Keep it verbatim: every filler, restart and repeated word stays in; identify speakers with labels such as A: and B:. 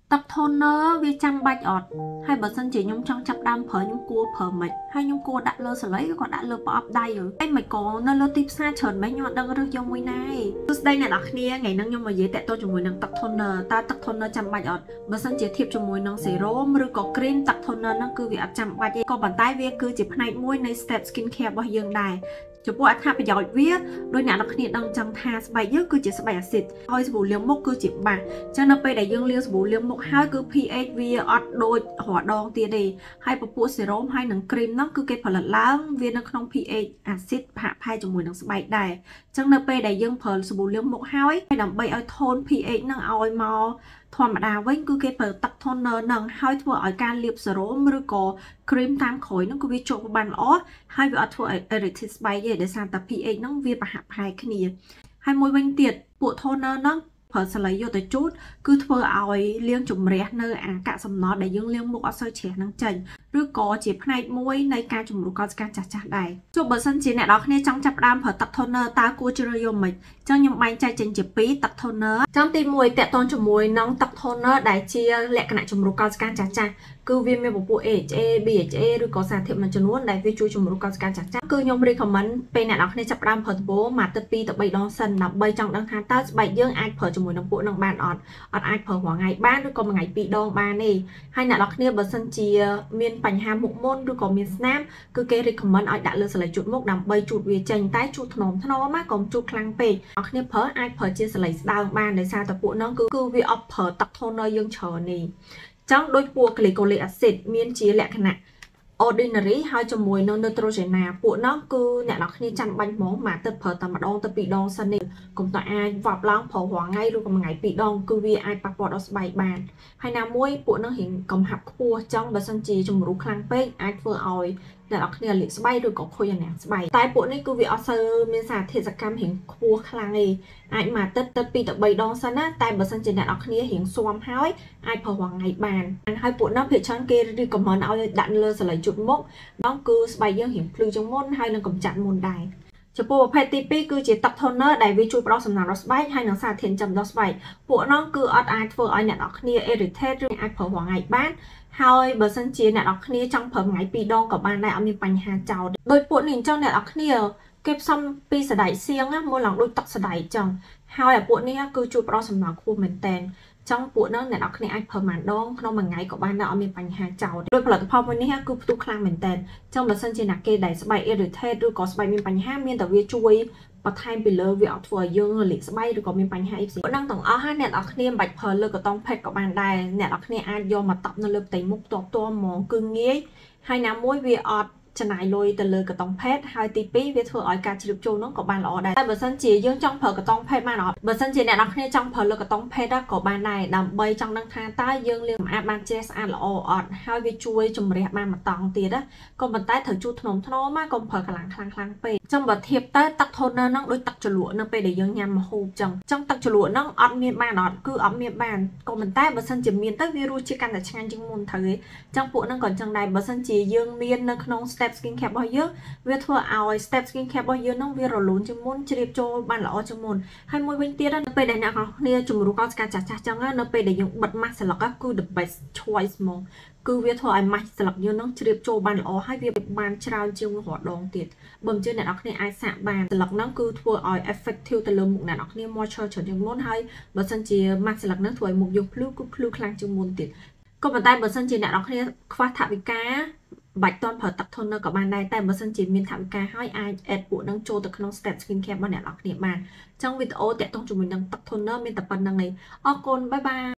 A: tập toner vi chăm bạch ọt hay bớt sân chỉ nhung trong chăm đam phở nhung cua phở mệt hay nhung cua đã lơ sờ lấy còn đã lơ pop đây rồi em mày có nơi lơ tiếp xa chởn mấy nhọn đang rơi trong mũi này đây này đặc nia ngày nắng nhung mà dễ tẹt tôi cho mũi nắng tập toner ta tập toner chăm bạch ọt bớt sân chỉ thiệp cho mũi nắng serum rồi có cream tập toner nó cứ việc chăm bạch có bàn tay vi cứ chỉ này mũiใน step skin care របស់យើងដែរចំពោះអត្ថប្រយោជន៍វាដោយអ្នកនរគ្នាដឹងចឹងថាស្បែកយើងគឺជាស្បែកអាស៊ីតហើយសាប៊ូលាងមុខគឺជាបាសចឹងនៅពេលដែលយើងលាងសាប៊ូលាងមុខហើយគឺ pH វាអត់ដូចរដងទៀតទេហើយពពួកសេរ៉ូមហើយនឹងគ្រីមហ្នឹងគឺគេផលិតឡើងវានៅក្នុង pH អាស៊ីតហាក់ផែជាមួយនឹងស្បែកដែរចឹងនៅពេលដែលយើងប្រើសាប៊ូលាងមុខហើយដើម្បីឲ្យថូន pH ហ្នឹងឲ្យមកធម្មតាវិញគឺគេប្រើទឹក toner ហ្នឹងហើយធ្វើឲ្យការលាបសេរ៉ូមឬក៏ cream តាមក្រោយហ្នឹងគឺវាជាប់បានល្អហើយវាអត់ធ្វើឲ្យ irritate ស្បែកទេដោយសារតែ pH ហ្នឹងវាប្រហាក់ប្រហែលគ្នាហើយមួយវិញទៀតពួក toner ហ្នឹងប្រើសលៃយកទៅជូតគឺធ្វើឲ្យលាងជំរះនៅអាកាកសំណល់ដែលយើងលាងមុខអត់សូវជ្រះហ្នឹងចេញឬក៏ជាផ្នែកមួយនៃការជំរុញកោសិកាចាស់ចាស់ដែរចុះបើសិនជាអ្នកនរគ្នាចង់ចាប់ផ្ដើមប្រើទឹក toner តើគួរជ្រើសយកមិនចឹងខ្ញុំបែងចែកចេញជាពីរទឹក toner ចំទីមួយតកតងជាមួយនឹងទឹក toner ដែលជាលក្ខណៈជំរុញកោសិកាចាស់ចាស់គឺវាមានពពួក A H A B H A ឬក៏សារធាតុមួយចំនួនដែលវាជួយជំរុញកោសិកាចាស់ចាស់គឺខ្ញុំ recommend ពេលអ្នកនរគ្នាចាប់ផ្ដើមប្រើដំបូងមួយទៅពីរទៅបីដងសិនដើម្បីចង់ដឹងថាតើស្បែកយើងអាចប្រើជាមួយនឹងពួកនឹងបានអត់អត់អាចប្រើរាល់ថ្ងៃបានឬក៏មួយថ្ងៃពីរដងបានទេហើយអ្នកនរគ្នាបើសិនជាមានបញ្ហាមុខមុនឬក៏មានស្នាមគឺគេ recommend ឲ្យដាក់លើសលៃជូតមុខដើម្បីជូតវាចេញតែជូតថ្នមថ្នមណាកុំជូតខ្លាំងពេកអ្នកគ្នាប្រើអាចប្រើជាសលៃស្ដើងបានដោយសារតែពួកហ្នឹងគឺគឺវាអត់ប្រើទឹក toner យើងច្រើននេះចឹងដូចពួក glycolic acid មានជាលក្ខណៈ ordinary ហើយជាមួយនឹង Neutrogena ពួកហ្នឹងគឺអ្នកនរគ្នាចាំបាច់ហ្មងមកទៅប្រើតែម្ដងទៅពីរដងសិននេះកុំតែអាចវាប់ឡើងប្រើរាល់ថ្ងៃឬក៏មួយថ្ងៃពីរដងគឺវាអាចប៉ះពាល់ដល់ស្បែកបានហើយណាមួយពួកហ្នឹងរៀងកំហាប់ខ្ពស់ចឹងបើសិនជាជំរុះខ្លាំងពេកអាចធ្វើឲ្យអ្នកនរគ្នាលាកស្បែកឬក៏ខូចអាណាស្បែកតែពួកនេះគឺវាអត់សូវមានសារធាតុសកម្មរៀងខ្ពស់ខ្លាំងទេអាចមកទឹកទឹកពីរទៅបីដងសិនណាតែបើសិនជាអ្នកនរគ្នារៀងស៊ាំហើយអាចប្រើរាល់ថ្ងៃបានហើយពួកហ្នឹងភាគច្រើនគេ recommend ឲ្យដាក់លើសលៃជូតមុខហ្នឹងគឺស្បែកយើងរៀងភ្លឺជាងមុនហើយនឹងកម្ចាត់មុនដែរចំពោះប្រភេទទីពីរគឺជាទឹក toner ដែលវាជួយផ្ដល់សំណើមដល់ស្បែកហើយនឹងសារធាតុចំដល់ស្បែកពួកហ្នឹងគឺអត់អាចធ្វើឲ្យអ្នកនរគ្នា irritate ឬអាចប្រើរាល់ថ្ងៃបានហើយបើសិនជាអ្នកនរគ្នាចង់ប្រើមួយថ្ងៃពីរដងក៏បានដែរអត់មានបញ្ហាចោលដោយពួកនេះអញ្ចឹងអ្នកនរគ្នាគេផ្សំពីសណ្តែកសៀងមើលឡើងដូចទឹកសណ្តែកអញ្ចឹងហើយអាពួកនេះគឺជួយផ្ដល់សំណើមខ្ពស់មែនតើចង់ពួកហ្នឹងអ្នកនរគ្នាអាចប្រើមួយដងក្នុងមួយថ្ងៃក៏បានដែរអត់មានបញ្ហាចោលដោយផលិតផលមួយនេះគឺផ្ទុះខ្លាំងមែនតើអញ្ចឹងបើសិនជាអ្នកគេដែលស្បែក irritate ឬក៏ស្បែកមានបញ្ហាមានតែវាជួយបន្ថែមពីលើវាអត់ធ្វើឲ្យយើងលាកស្បែកឬក៏មានបញ្ហាអីផ្សេងហ្នឹងទាំងអស់ហើយអ្នកនរគ្នាមិនបាច់ប្រើលើកតុងផេតក៏បានដែរអ្នកនរគ្នាអាចយកមកតប់នៅលើផ្ទៃមុខតបតហ្មងគឺងាយហើយណាមួយវាអត់ចំណាយលុយទៅលើកតុងផេតហើយទីពីរវាធ្វើឲ្យការជ្រាបចូលនោះក៏បានល្អដែរតែបើសិនជាយើងចង់ប្រើកតុងផេតបានអត់បើសិនជាអ្នកនរគ្នាចង់ប្រើលើកតុងផេតក៏បានដែរដើម្បីចង់ដឹងថាតើយើងលាងសម្អាតបានជ្រះស្អាតល្អអត់ហើយវាជួយជំរះបានមួយតង់ទៀតណាក៏ប៉ុន្តែត្រូវជូតថ្នមថ្នមមកកុំប្រើកម្លាំងខ្លាំងខ្លាំងពេកចឹងបើធៀបទៅទឹក toner ហ្នឹងដូចទឹកជ្រលក់នៅពេលដែលយើងញ៉ាំម្ហូបចឹងចឹងទឹកជ្រលក់ហ្នឹងអត់មានបានអត់គឺអត់មានបានក៏ប៉ុន្តែបើសិនជាមានទៅវារសជាតិកាន់តែឆ្ងាញ់ជាងមុនត្រូវទេចឹងពួកហ្នឹងក៏ចឹងដែរបើសិនជាយើងមាននៅក្នុង step skin care របស់យើងវាធ្វើឲ្យ step skin care របស់យើងហ្នឹងវារលូនជាងមុនជ្រាបចូលបានល្អជាងមុនហើយមួយវិញទៀតនៅពេលដែលអ្នកនរគ្នាជំរុញកោសិកាចាស់ចាស់ចឹងនៅពេលដែលយើងបិទ mask ស្លឹកគឺ the best choice ហ្មងគឺវាធ្វើឲ្យ mask ស្លឹកយើងហ្នឹងជ្រាបចូលបានល្អហើយវាបានច្រើនជាងរាល់ដងទៀតបើមិនជឿអ្នកនរគ្នាអាចសាកបានស្លឹកហ្នឹងគឺធ្វើឲ្យ effective ទៅលើមុខអ្នកនរគ្នា moisture ច្រើនជាងមុនហើយបើសិនជា mask ស្លឹកហ្នឹងធ្វើឲ្យមុខយើងភ្លឺគឺភ្លឺខ្លាំងជាងមុនទៀតក៏ប៉ុន្តែបើសិនជាអ្នកនរគ្នាខ្វះថវិកាបាច់តន់ប្រើទឹក toner ក៏បានដែរតែបើសិនជាមានថវិកាហើយអាច add ពួកហ្នឹងចូលទៅក្នុង step skin care របស់អ្នកនរគ្នាបានអញ្ចឹងវីដេអូតាក់ទងជាមួយនឹងទឹក toner មានតែប៉ុណ្្នឹងឯងអរគុណបាយបាយ